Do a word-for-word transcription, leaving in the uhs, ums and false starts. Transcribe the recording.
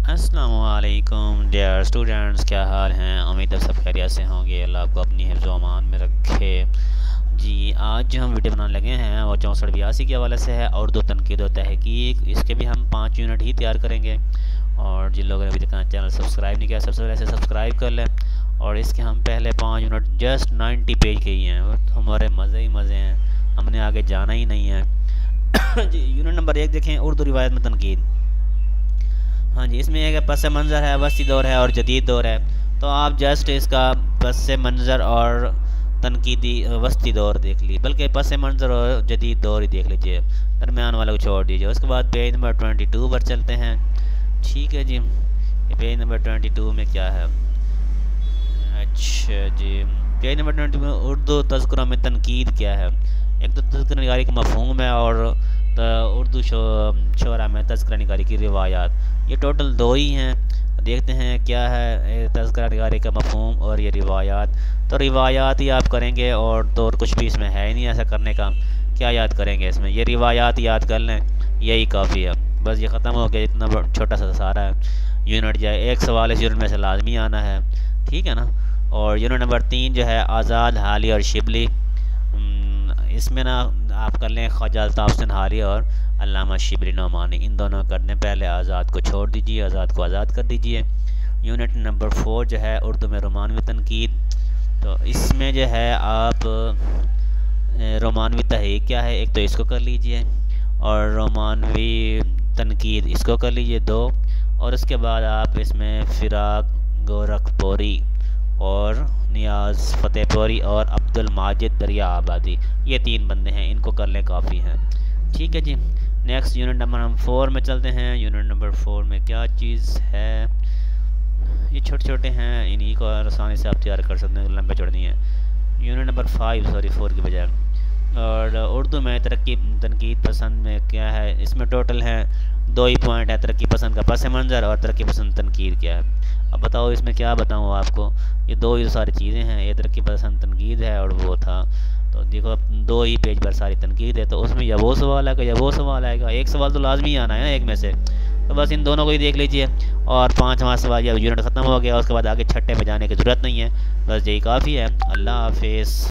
अस्सलामुअलैकुम dear students, क्या हाल हैं। उम्मीद है सब खैरियत से होंगे। अल्लाह आपको अपनी हिफ्ज़ व अमान में रखे। जी, आज जो हम वीडियो बनाने लगे हैं वो चौंसठ बयासी के हवाले से है और दो तनकीद व तहकीक। इसके भी हम पाँच यूनिट ही तैयार करेंगे। और जिन लोगों ने अभी तक चैनल सब्सक्राइब नहीं किया, सबसे पहले से सब्सक्राइब कर लें। और इसके हम पहले पाँच यूनिट जस्ट नाइन्टी पेज के ही हैं और हमारे मज़े ही मज़े हैं, हमने आगे जाना ही नहीं है। जी, यूनिट नंबर एक देखें, उर्दू रिवायत में तनकीद। हाँ जी, इसमें एक पस मंज़र है, वसी दौर है और जदीद दौर है। तो आप जस्ट इसका पस मंज़र और तनकीदी वस्ती दौर देख लीजिए, बल्कि पस मंज़र और जदीद दौर ही देख लीजिए, दरमियान वाले को छोड़ दीजिए। उसके बाद पेज नंबर ट्वेंटी टू पर चलते हैं। ठीक है जी, ये पेज नंबर ट्वेंटी टू में क्या है। अच्छा जी, पेज नंबर ट्वेंटी में उर्दू तज़किरा में तनकीद क्या है। एक तो तज़किरा निगारी का मफ़हूम है और उर्दू शोरा में तज़किरा निगारी की रिवायात। ये टोटल दो ही हैं। देखते हैं क्या है तज़किरा निगारी का मफ़हूम और ये रिवायात। तो रिवायात ही आप करेंगे और तो और कुछ भी इसमें है ही नहीं ऐसा करने का। क्या याद करेंगे इसमें, ये रिवायात याद कर लें, यही काफ़ी है। बस ये ख़त्म हो गया, इतना छोटा सा सारा है यूनिट जाए। एक सवाल इस यूनिट में से लाजमी आना है, ठीक है ना। और यूनिट नंबर तीन जो है आज़ाद, हाली और शिबली। इसमें ना आप कर लें ख्वाजा अल्ताफ़ सिंहाली और अल्लामा शिबली नोमानी, इन दोनों करने पहले आज़ाद को छोड़ दीजिए, आज़ाद को आज़ाद कर दीजिए। यूनिट नंबर फोर जो है उर्दू में रोमानवी तनकीद। तो इसमें जो है आप रोमानवी तहरीक क्या है, एक तो इसको कर लीजिए और रोमानवी तनकीद इसको कर लीजिए दो। और उसके बाद आप इसमें फ़िराक गोरखपुरी और नियाज़ फ़तेहपुरी और अब्दुल माजिद दरिया आबादी, ये तीन बंदे हैं, इनको कर लें, काफ़ी हैं। ठीक है जी, नेक्स्ट यूनिट नंबर हम फोर में चलते हैं। यूनिट नंबर फोर में क्या चीज़ है, ये छोटे छोटे हैं, इन्हीं को आसानी से आप तैयार कर सकते हैं, लंबे चौड़े नहीं हैं। Unit number five, sorry four की बजाय। और उर्दू में तरक्की तनकीद पसंद में क्या है, इसमें टोटल है दो ही पॉइंट है, तरक्की पसंद का पस मंज़र और तरक्की पसंद तनकीद क्या है। अब बताओ इसमें क्या बताऊँ आपको, ये दो ही सारी चीज़ें हैं, ये तरक्की पसंद तनकीद है और वो था। तो देखो दो ही पेज पर सारी तनकीद है, तो उसमें या वो सवाल आएगा या वो सवाल आएगा, एक सवाल तो लाजमी आना है ना एक में से। तो बस इन दोनों को ही देख लीजिए और पाँचवा सवाल या यूनिट ख़त्म हो गया। उसके बाद आगे छठे में जाने की ज़रूरत नहीं है, बस यही काफ़ी है। अल्लाह हाफिज़।